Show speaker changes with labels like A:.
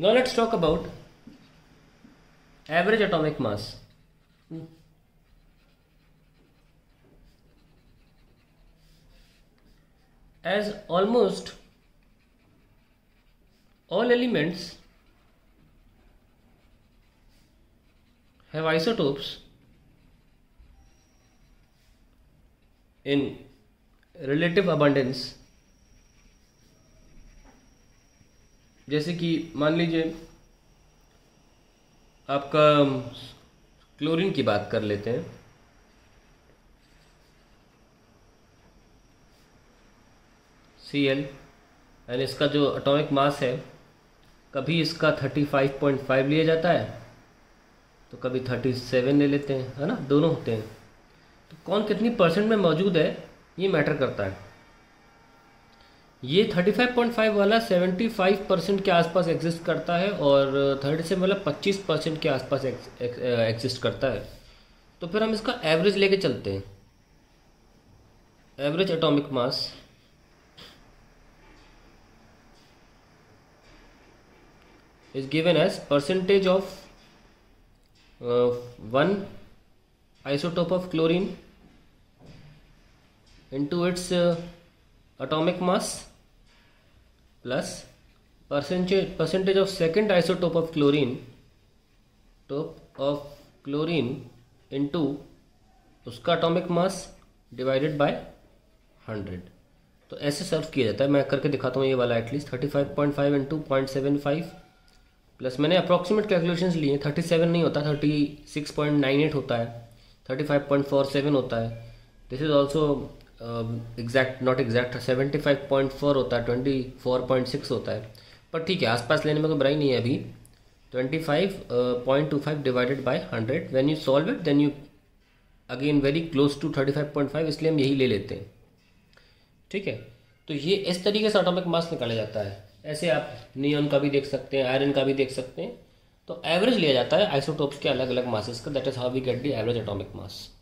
A: Now let's talk about average atomic mass. As almost all elements have isotopes in relative abundance, जैसे कि मान लीजिए आपका chlorine की बात कर लेते हैं। Cl एंड इसका जो एटॉमिक मास है, कभी इसका 35.5 लिया जाता है तो कभी 37 ले लेते हैं, है ना, दोनों होते हैं। तो कौन कितनी परसेंट में मौजूद है ये मैटर करता है। ये 35.5 वाला 75% के आसपास एग्जिस्ट करता है और 37 वाला 25% के आसपास एग्जिस्ट करता है। तो फिर हम इसका एवरेज लेके चलते हैं। Average atomic mass is given as percentage of one isotope of chlorine into its atomic mass plus percentage of second isotope of chlorine into उसका atomic mass divided by 100। तो ऐसे सर्व किया जाता है। मैं करके दिखाता हूँ ये वाला एटलीस्ट 35.5 इंटू 0.75 प्लस मैंने अप्रॉक्सीमेट कैलकुलेशंस लिए। 37 नहीं होता, 36.98 होता है, 35.47 होता है। This is also exact not exact, 75.4 होता है, 24.6 होता है। पर ठीक है, आसपास लेने में कोई बुराई नहीं है। अभी 25.25 divided by 100, when you solve it then you again very close to 35.5, इसलिए हम यही ले लेते हैं। ठीक है, तो ये इस तरीके से एटॉमिक मास निकाला जाता है। ऐसे आप नियॉन का भी देख सकते हैं, आयरन का भी देख सकते हैं। तो एवरेज लिया जाता है आइसोटोप्स के अलग अलग मासेस का। That is how we get the average atomic mass.